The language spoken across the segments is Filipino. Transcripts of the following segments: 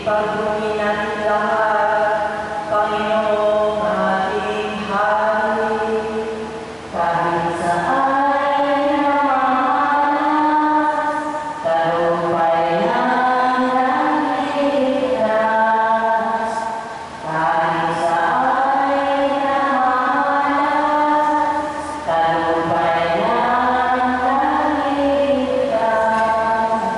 Ipagdumi natin lahat, Panginoong ating Hari, kahit saan na malas, tagumpay ng nagligtas. Kahit saan na malas, tagumpay ng nagligtas.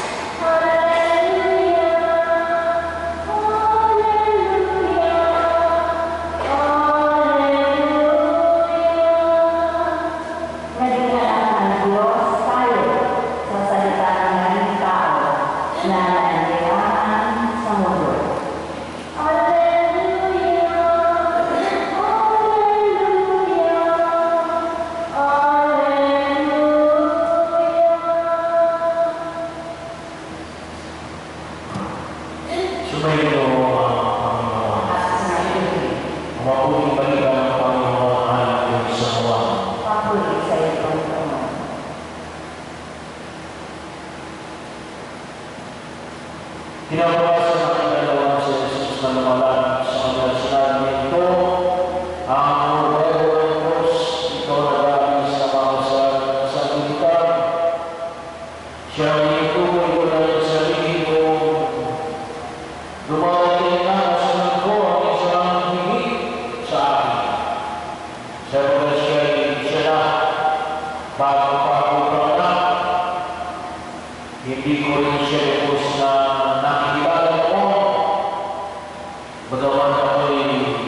Sumayin mo ang Panginoon. Ang mabuting balita ng Panginoon ayon sa Juan. Papuri sa iyo, Panginoon. Kinabukasan ng ikalawa si Jesus na lumalang sa kanyang sinabi nito, ang Cordero ng Diyos, ikaw nag-aalis na makasal sa litan. Siya ang ituloy ko na yung sarili ko. Lumarating na kasunod ko ang isang higit sa akin. Sabi siya na, bago pa ako panganak, hindi ko rin siya lubos na nakikilala ko. Bagaman ako'y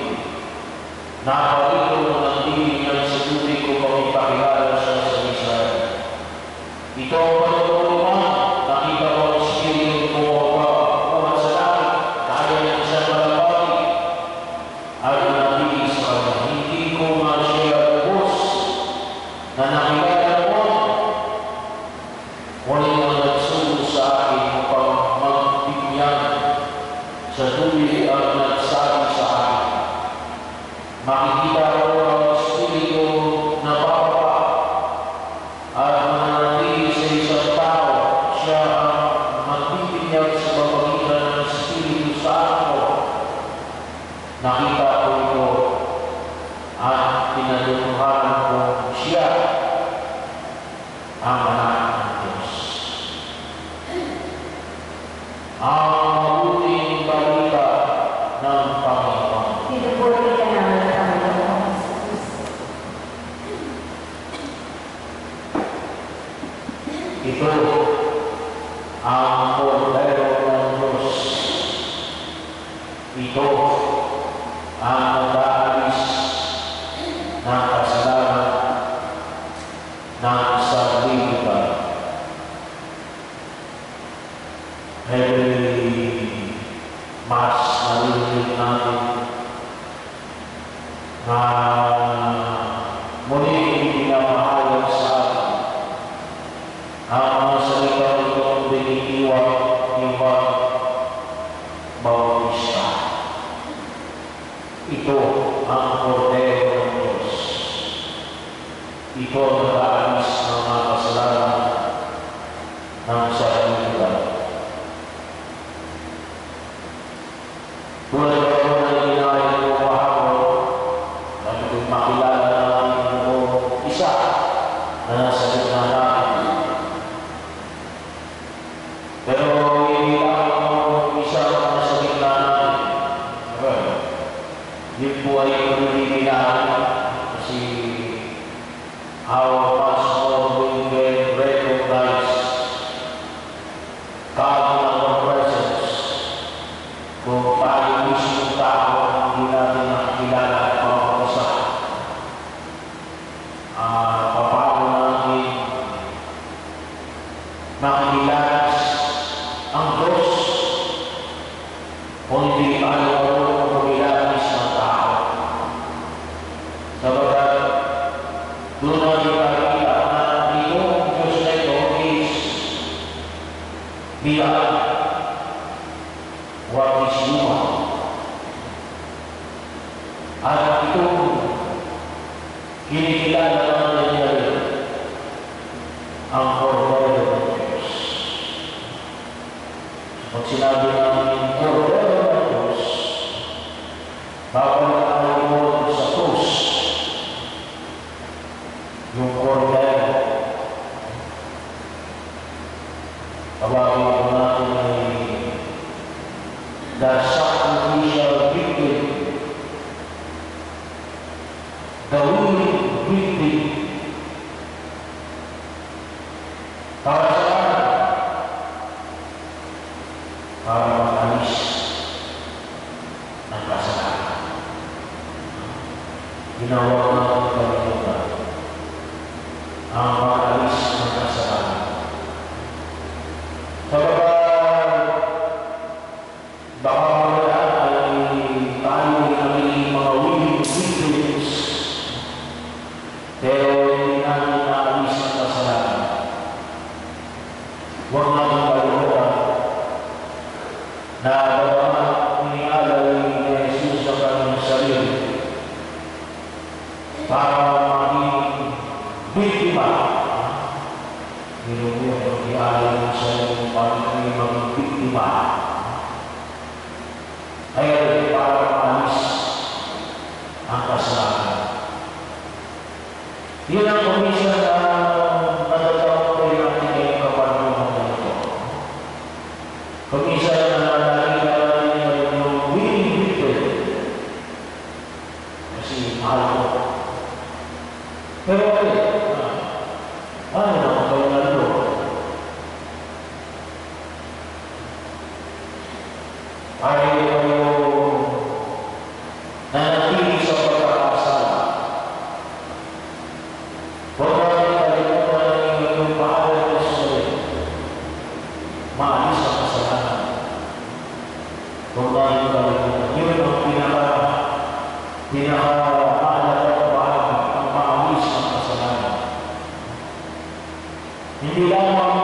napalito ng ibig ng sarili ko pang ipakilala siya sa Israel. Ito ang panutulungan, nakita ko ang Espiritu ko umangat sa langit, kaya ng isang malapati. At nabili sa kanya, hindi ko nga siya lubos na nakilala ko. Ngunit ang nagsulo sa akin upang magbigyan sa tubig at nagsabi sa akin, makikita ko ang Espiritu na bababa at mananatili sa isang tao. Siya ang magbibigyan sa pamamagitan ng Espiritu sa ako. Nakita ko ito at pinatutuhanan ko siya ang anak ng Diyos. Ang mabuting balita ng Panginoon. Pinupuri ka namin, Panginoon. Ito ang Cordero ng Diyos. Ito ang nag-aalis ng kasalanan ng sanlibutan. Every Mass narinig natin na muli pinamahayag sa atin ang mga salita itong binitiwang ibang Bautista. Ito ang Cordero ng Diyos. Ito ang nag-aalis ng mga kasalanan ng sanlibutan. Tulad ko na ginahin ko kahapon, nagiging makilala namin ko isa na nasa gitna natin. Pero hindi lang ako isa na nasa gitna natin. Yun po ay pinilipilahan kasi how much more we can recognize God in our presence kung paano mismo tao ang hindi natin nakikilala at pamapagisa. Paano natin makikilala ang Diyos kung hindi tayo ang kumilalis ng tao. Sabagat doon natin nakikita na dito ang Diyos na ito is beyond what is human. At ito, kinikilala natin niya ang Cordero ng Diyos. Pag sinabi namin the sacrificial victim, the willing victim, para saan? Para makalis ng kasalanan. Ginawa ng kalimutan ang makalis ng kasalanan. Sabagat baka mamaya ay tayo naging mga willing victims, pero hindi namin naalis ng kasalanan. Huwag natin kalimutan na bagamat inialay ni Jesus sa kanyang sarili para maging biktima. Ginugyan ang ialay ng sarili para maging biktima. Ay para maalis ang kasalanan. Yun ang komisyon na natatawag ko yung ating ngayong kapanunong na ito. Komisyon na nakikita natin yung willing victim. Kasi mahal ko. Pero ano na ang gawin na ito? Ayaw kayo nanatili sa pagkakasala. Huwag natin kalimutan yung paalam ng sarili. Maalis ang kasalanan. Huwag natin kalimutan. Yun ang pinaka-mahalagang bahagi, ang maalis ang kasalanan. Hindi lamang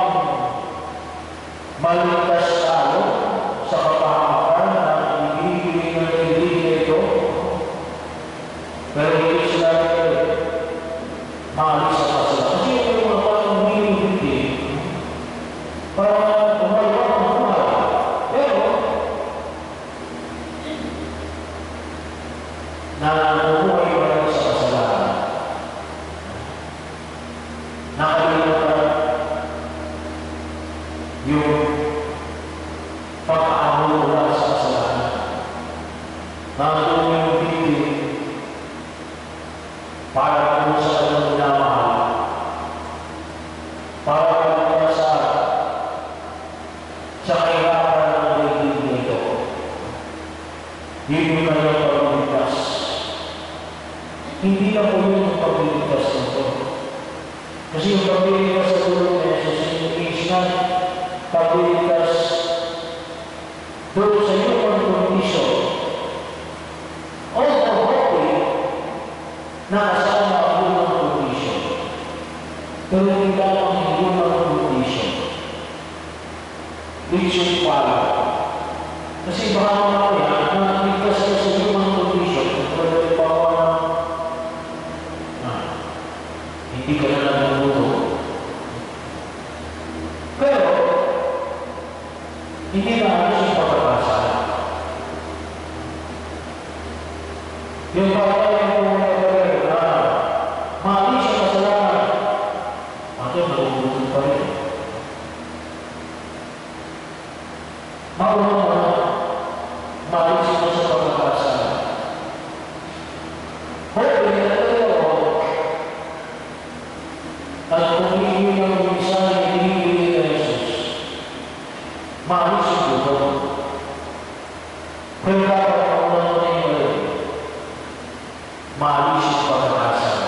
maligtas tayo sa kapahamakan na ibigay ng ibigay ito, pero hindi sila maalis ang kasalanan. Kasi yung mga batang hindi, para umaliwag ng buhay. Pero, nabubuhay pa rin sa kasalanan. Nakalimutan yung pag-aahon mula sa kasalanan. Nandun yung bibig para kung sa kanyang minamahal, para kung sa kahirapan ng daigdig nito. Yun yung kanyang pagligtas. Hindi na po yun yung pagligtas nito. Kasi yung pagligtas sa tulong na Jesus, yung instant pagligtas doon sa iyong kondisyon. Although hoping na kasama ang iyong kondisyon, pero hindi lamang ang iyong kondisyon. It should follow. Kasi baka mamaya, nakikita sa iyong kondisyon, pero pawa na hindi ka na nabuto. Pero, hindi na halos yung pagkakasala. Yung pagkakasala yung pagkakasala na maalis ang kasalanan, ito nabubuto pa rin. Maunang na maalis mo sa pagkakasala. Hopefully, at kung hindi ng minsan hindi na Jesus, maalis yung buto. Kaya dapat ang mga ngayon, maalis yung pagkakasala.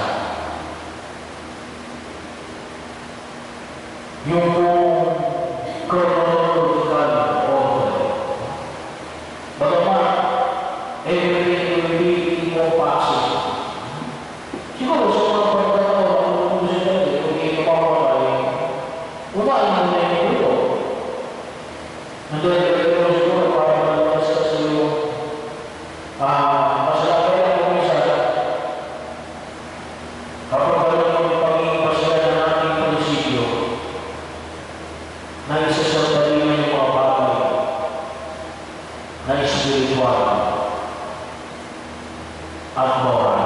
Yung chronological order. Bagamat, everything will be more possible. Siguro sa mga pagkakataon, kung sila hindi mapapalay, umain mo na yung ito. Nandun yung siguro para malakas ka sa iyo. Masalapay lang kung isa. Kapag alam yung pagiging pasala ng ating prinsipyo, na isa sa dali na yung mga bagay na spiritual at moral.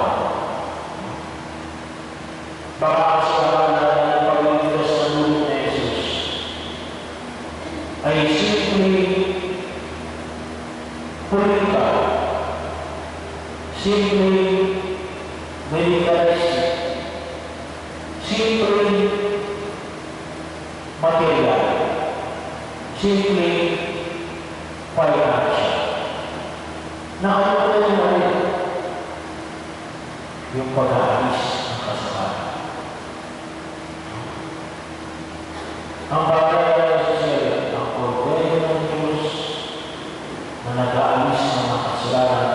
Baka kasi akala ng pagligtas ng dulo na Jesus ay simply politika, simpleng militaristic, simpleng material, simpleng financial. Nakalimutan nyo rin yung pag-aalis ng kasalanan. Ang bagay sa siya, ang ordeno ng Diyos na nag-aalis ng mga kasalanan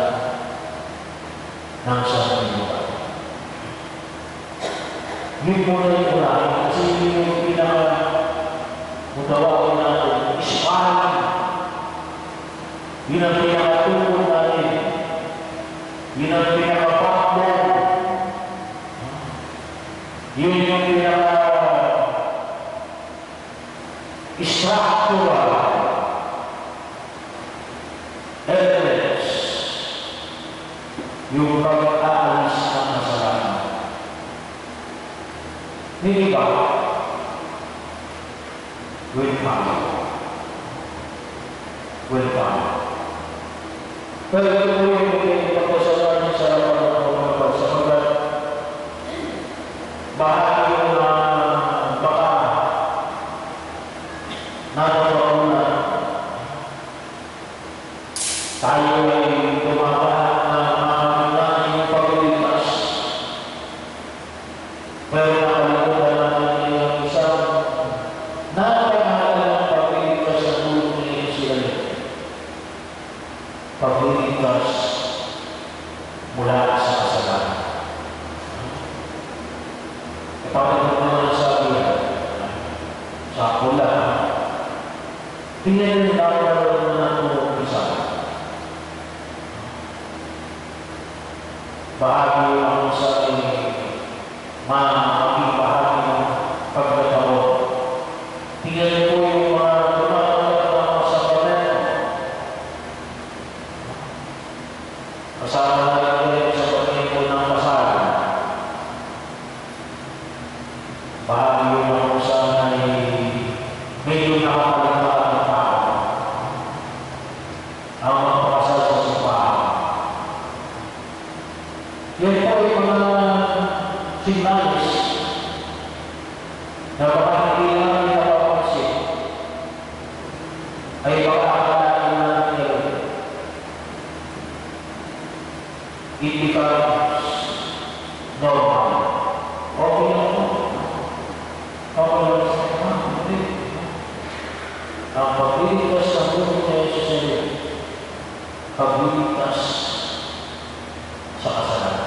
ng sarili lugar. Yun muna yung unahin kasi yun yung pinaka-mutawagin natin, ispahan. Yun ang pinaka-tungkol natin. Yun ang pinaka-pakbon. Yun yung pinaka-structural evidence. Yung pag-aalis ng kasalanan. Hindi ba? Willpower. Pero ito po yung pagkasalan sa harapan sapagkat bahagi yung baka nataon na tayo ay tumapahan na makamit yung paglipas. Pero nakalimutan natin yung isang napakahalagang paglipas sa tulong ni Israel. Paglipas mula sa kasalanan. Ipapagod naman sa akin, sa pula, tingnan nyo naman na tulong isa. Bahagi ang sa akin, making bahagi ng pagkatao. Tingnan nyo po yung mga tumatawag sa pamilya. Kasama na rin sa pagkakita ng pasalan. Bahagi yung mga usahan ay medyo nakapalitaan ng tao. Ang magpapasal sa sipahan. Yan po yung mga signalis na baka hindi naman napapansin ay baka akalain natin yun. It becomes normal. Okay na po. Okay na po. Ang pagliligtas ng buhay na Jesus sa iyo, pagliligtas sa kasalanan.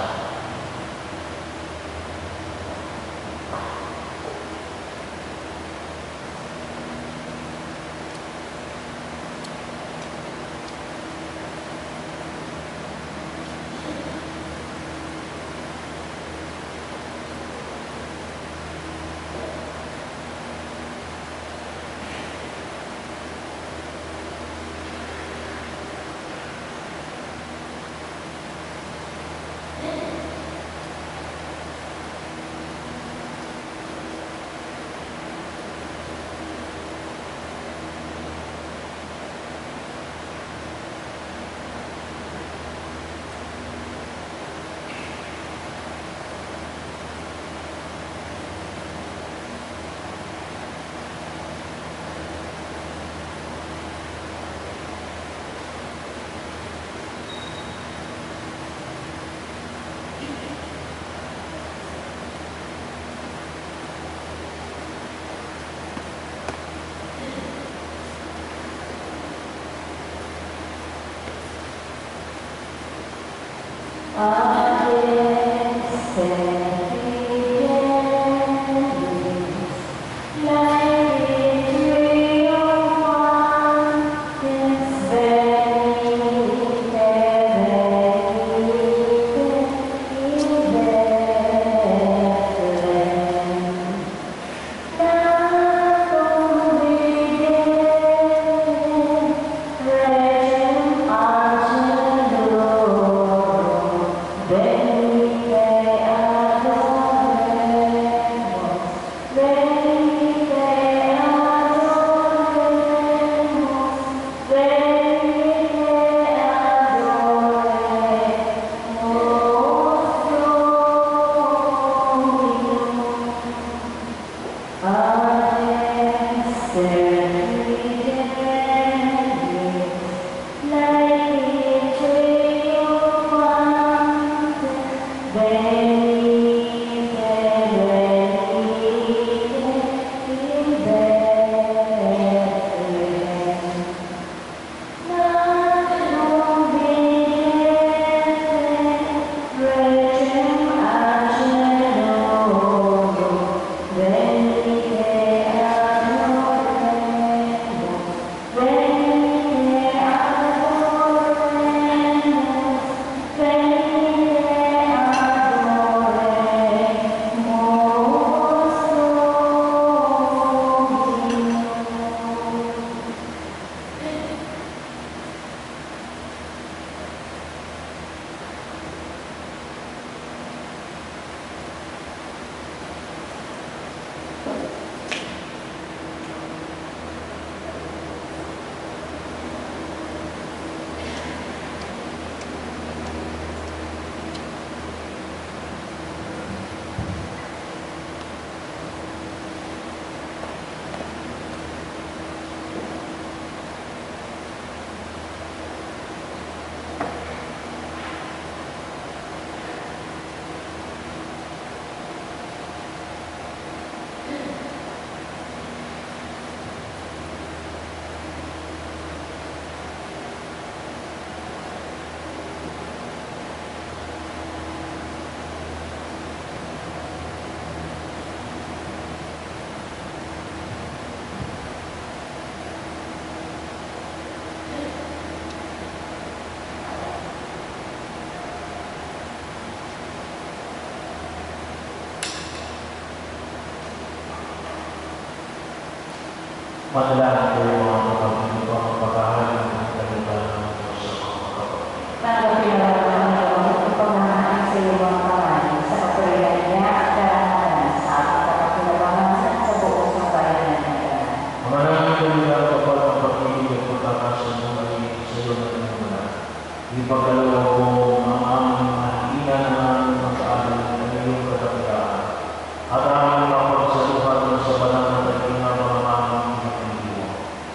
Manalangin ko mga kapatid ko ang pagkahalan ng kanilang Diyos sa mga kapatid. Tanggapin na lang ang Panginoon pagmamahal sa iyong mga kamay sa kapurihan niya at karangalan sa ating kapakinabangan sa buong sambayanan ng Diyos. Manalangin ko nila kapag ang pag-ibig at pagkakasunod sa iyo na pinagmula. Ipagdalaw mo ang aming mahina ng aming mag-aaral ng iyong kadakilaan at aming mapagsaluhan sa panahon at pinapamahamang ipiniliwa.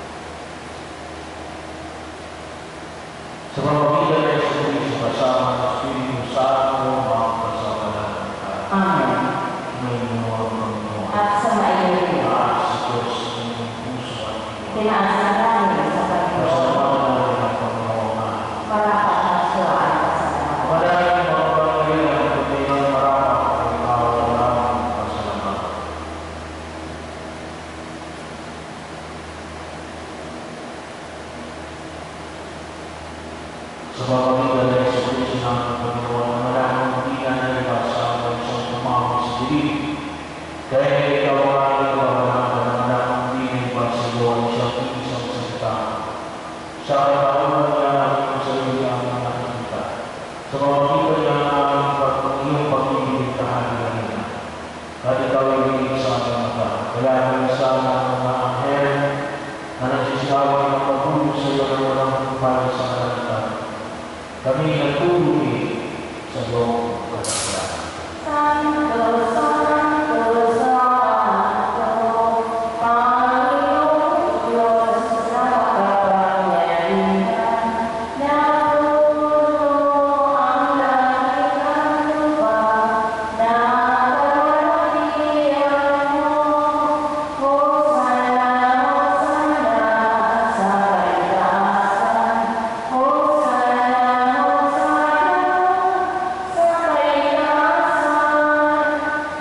Sa pamamagitan ng Espiritu kasama ng Espiritu Santo, mga kasamahan ng tayo. Amen. May mga Panginoon. At sa mailim, At sa Diyos ng iyong puso at iyong tinaas na namin sa Panginoon kasama natin ang Panginoon. para pagkasuaan sa lahat. Maraming mga pangyayaring at mayroong marapat ang kawalan ng pasalamat. Sa pamamagitan ng Espiritu ng Panginoon, maraming hindi na nalibasa ang isang tumawag sa dilim. Kaya ikaw ang aking pahalaman na maraming hindi nalibasa iyo ang siyang isang salita. Sa katauhan niya namin ang sarili ang mga nakikita. Sa pamamagitan niya namin iyong pag-ibig kahalilanina. At ikaw ay higit sa aming mata. Kaya minsan ang mga anghel na nagsisaway ng pagbulo sa iyo na walang kumpara sa kalamitan. Kami nagtulungi sa iyong kadakilaan. Santo, Santo, Santo, Panginoon Diyos na makapangyarihan, napuno ang langit at lupa, nakalagyan mo. Hosana, Hosana, sa kaitaasan. Hosana, Hosana, sa kaitaasan.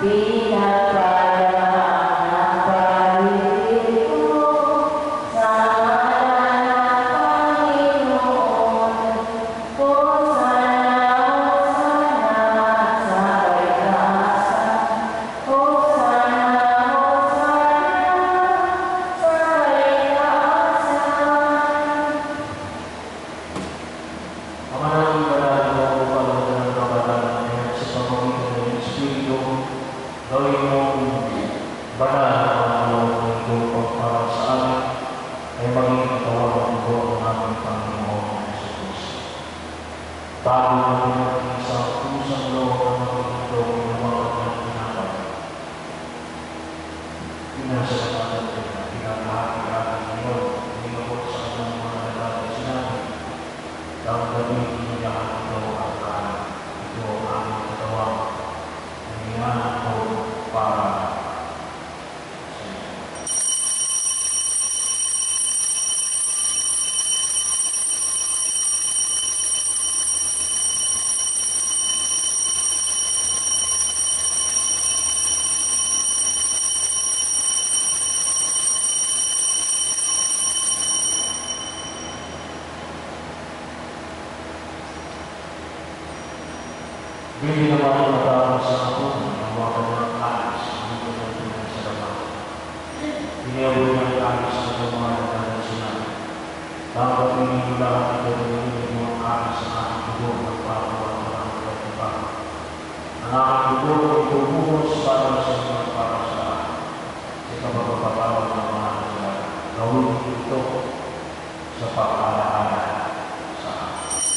Pinagpalaan ng paligid mo sa ngalan ng Panginoon. Hosana, Hosana, sa kaitaasan. Hosana, Hosana, sa kaitaasan. Ang maraming banal mo upang ng kabatalan niya sa pamamagitan ng Espiritu, gawin mong banal ang loob ng ito para sa amin ay maging katawan ng ito ng aming Panginoon Jesus. Tago namin ang isang pusang loob ng maging ito ng mga pinapay. Pinasa natin na pinakahati-hati ngayon, hinabot sa kanyang mga nagtatay sinabi. Ang gabi iniyahan ito ang kanan. Ito ang aming katawan. Iniyahan ko para sa iyo. Hindi naman ang matapos sa ako ang mga kanyang alis dito na pinagsalamang. Iniyabot niya ang alis sa mga kanyang sinabi. Dapat pinigulahan ito ng mga alis sa aking dugo ng pagkawan ng mga katipan. Ang aking dugo ay tumuhos para sa mga para sa akin. Sa kapagpapatawad ng mga kanyang gawin ito sa pag-alaala sa akin.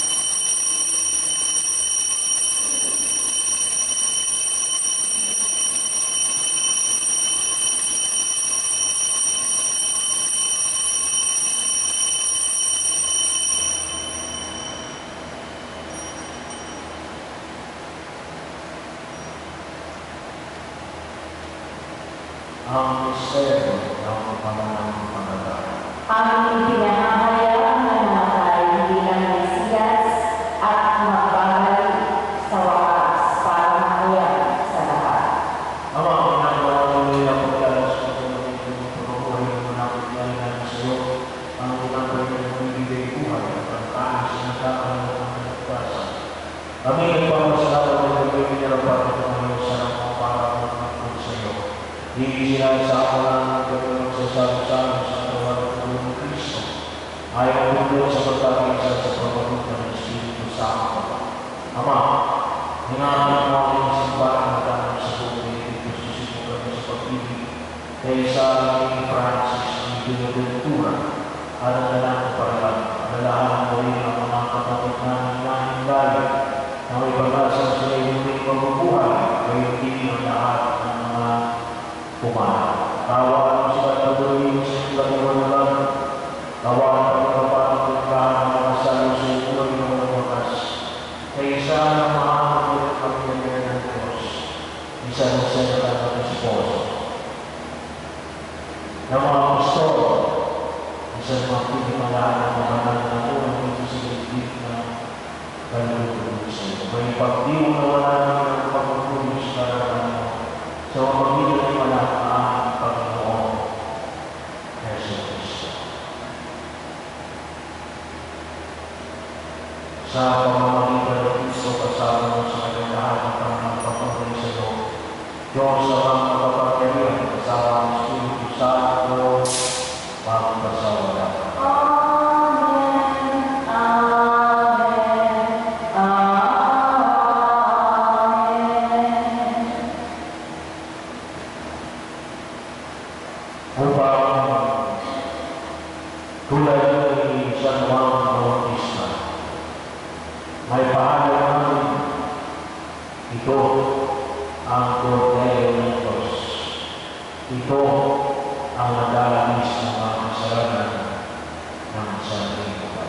Ang misteryo ng pananang pananalig. Aming pinahahayaan na namatay bilang Mesiyas at magbabalik sa wakas para mahayag sa lahat. Ama, pinagawa mo nila pagkalas sa mga pagkakuhay ng mga pagkakuhay sa iyo, ang ginagawa ng magbibigay buhay at ang kanas na kakaan ng mga nagkasan. Kami nagpapasalamat ng magbibigay nila para sa mga sarang para sa iyo. Hindi sila sa ako lang ang gano'n sa sarang-sarang sa sa pamamagitan ng Kristo kasama mo sa kanyang lahat ng pangangapatuloy sa Diyos. Diyos sa mga kapapagkarihan, kasama ng Espiritu Santo, magpasawala. Tulad ni San Juan Bautista, may paalam namin, ito ang Kordero ng Diyos. Ito ang naglalabis ng mga kasalanan ng sanlibutan.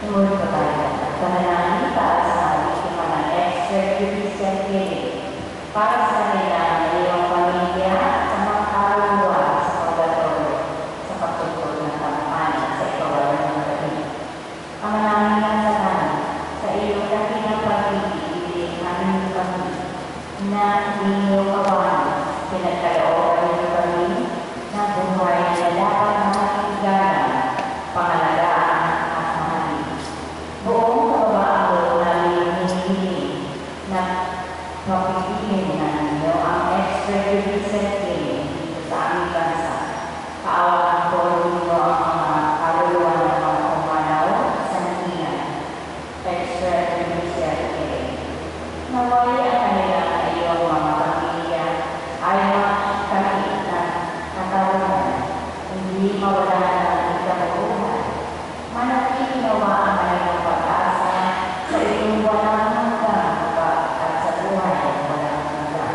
Tumulong po tayo. Panalangin para sa biktima ng extrajudicial killing, para sa kanila na iyong pamilya sa mga kaluluwa sa pagdatorio sa pagtutulog ng tampanan sa ikawalan ng gabi. Ang manangin sa kanan, sa iyong dakilang pag-ibig, aming kami, na hindi niyo kawan, pinagkalooban niyo kami, na buhay na dapat makikigalan, pangalagaan at mahalin. Buong kababaang namin hinihiling na mapipigil na ninyo ang extrajudicial killing dito sa aming bansa. Kaawaan po ninyo ang mga kaluluwa ng mga pumanaw sa nahiyan. Extrajudicial killing. Naway ang kanila na iyong mga pamilya ay makakit na katawan, hindi mawala ng ikabubuhay. Manatili nawa ang kanilang pag-asa sa iyong walang hanggang at sa buhay ng walang hanggan.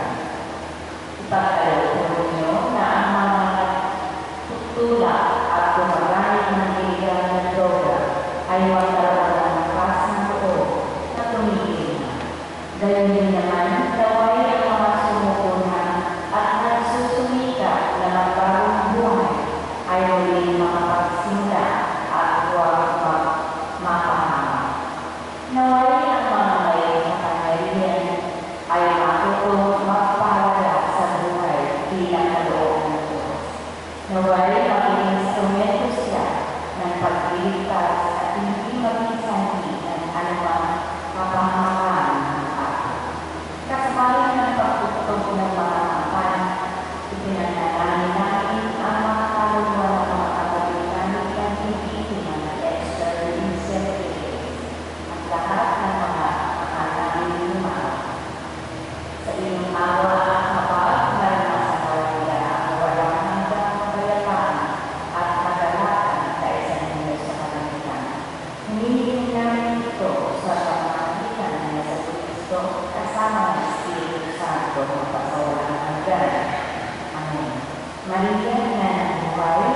Ipagkaloob ninyo na ang mga tutula at gumagamit ng illegal na droga ay magkaroon ng lakas ng loob na tumigil na. Gayon din naman, naway ang mga sumukuhan at nagsusumika na magbagong buhay ay muling makapagsimula at huwag mapahama. Naway ang mga may kapangyarihan ay matutong magpahalaga sa buhay bilang kaloob ng Diyos. Naway maging instrumento siya ng pagliligtas at hindi maging sanhi ng anumang kapahamakan ng tao. Kasabay ng pagtutog ng mga kapan, ipinanalangin namin ang mga kaluluwa ng mga kabalikan ng biktima ng extrajudicial killing at lahat ng mga akalaing lumakas. Sa iyong awa at kapag naranasan nila ang walang hanggang kapayapaan at kagalakan kaisa ninyo sa kalangitan. Hinihiling namin ito sa pamamagitan ng Yesu Cristo kasama ng Espiritu Santo ng pasawalang hanggan. Amen. Maria na ng buhay,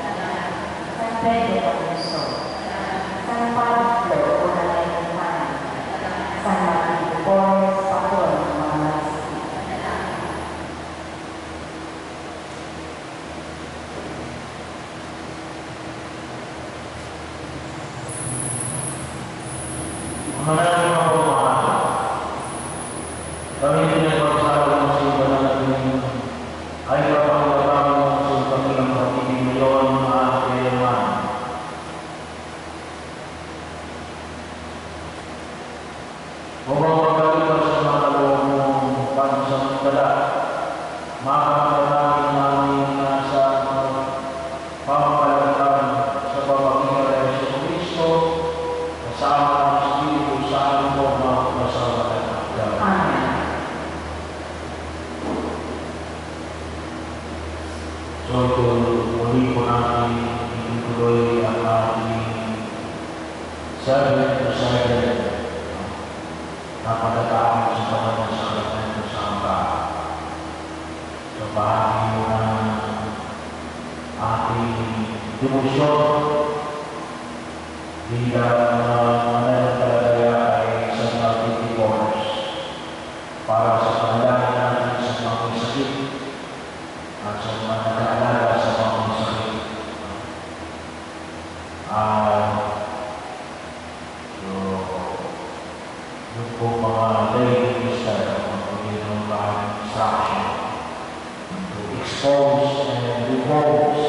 San Pedro Pagluso, San Pablo Unang-Enuhan, San Martin Porres, Patron ng mga Marisiti. Maraming mga pumahal. Kami pinagpagsawa ng simbahan natin ay kapag-kapag sa kanilang pag-ibig ngayon at kailangan. Upang magkalipas sa mga kaloob mong pansamantala, makakalangin namin na sa pamamalakan sa pamamagitan ng Yesu Cristo, kasama ng Espiritu Santo magpasawalan hanggan. Amen. So ito, muli po natin itutuloy ang ating 7 to 7 na pagkatapos sa pagkatapos sa pagkatapos sa pagkatapos. So bahagi mo ng ating devotion bilang mananampalataya ay San Martin Porres para sa panalangin natin sa mga may sakit at sa mga nag-aalaga sa mga may sakit. Yung po mga lay minister ang pagkakita ng instruction to expose and repose.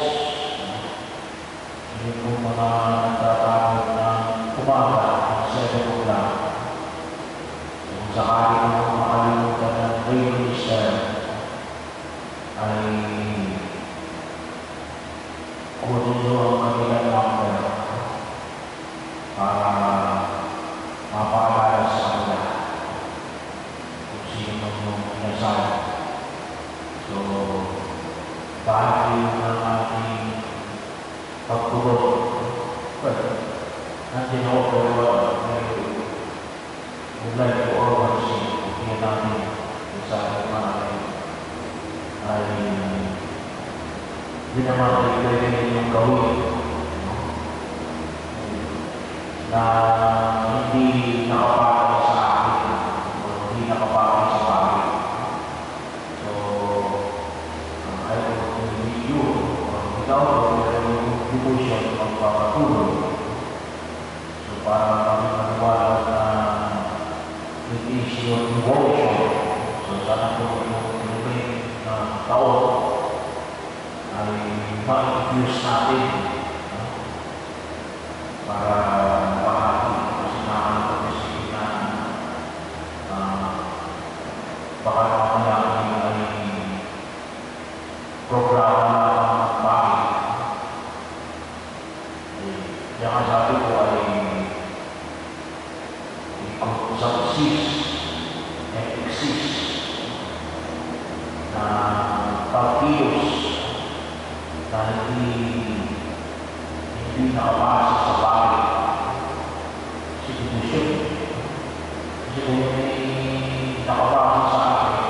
Yung po mga nagtatawag ng umaga sa 7 o'clock. Kung sakali mo makalimutan ng lay minister ay kunin nyo ang kanilang number para mapaalala sa kanila kung sino yung pinasal. So, bahagi ng ating pagtulog na hindi nakapakay sa akin o hindi nakapakay sa pangit. So, ayaw ko yung video o ikaw yung devotion magpapatuloy. So, para kami maniwala na it is your devotion. So, sana po yung pinagin na taon ay ma-infuse natin para makakita kasi nakakapagpasikin na baka mamaya ay programa ng bakit. Kaya nga sabi ko ay subsist and exist na pagkilos na hindi nakapasa sa bakit institusyon. Kasi kung may nakapasa sa akin,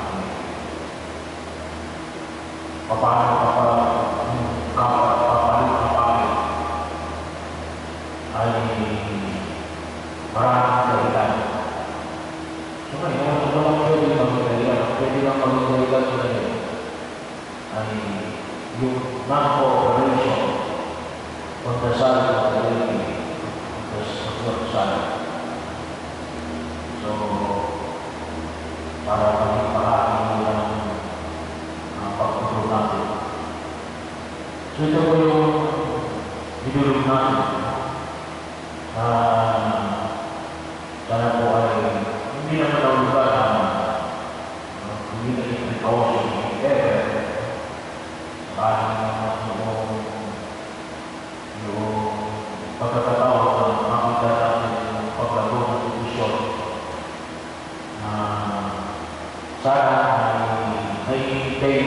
paano kapalit na bakit ay maraming dahilan. So ngayon, walang pwede maging dahilan. Pwede lang maging dahilan ko na yun ay yung non-cooperation on the side of the lady, on the side. So, para maging parang ng pagtutulong natin. So, ito po yung bidulog natin na sana po ay hindi na matawag na hindi na ipagkawin ever yung pagkakataon na makita natin yung paglago ng institusyon na sana ay nahihintay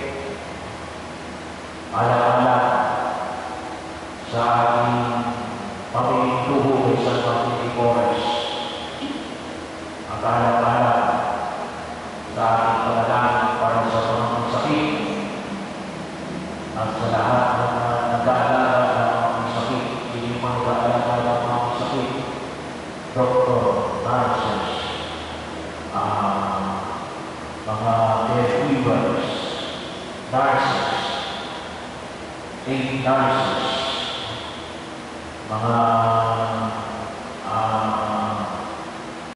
ala-ala sa ating pamilituho sa Panginoon Commerce. Ang ala-ala sa ating panalangin para sa mga sakit at sa lahat ng nag-aalala ng mga sakit, hindi mga nag-aalala ng mga sakit, doktor, nurses, mga caregivers, nurses, aid nurses, mga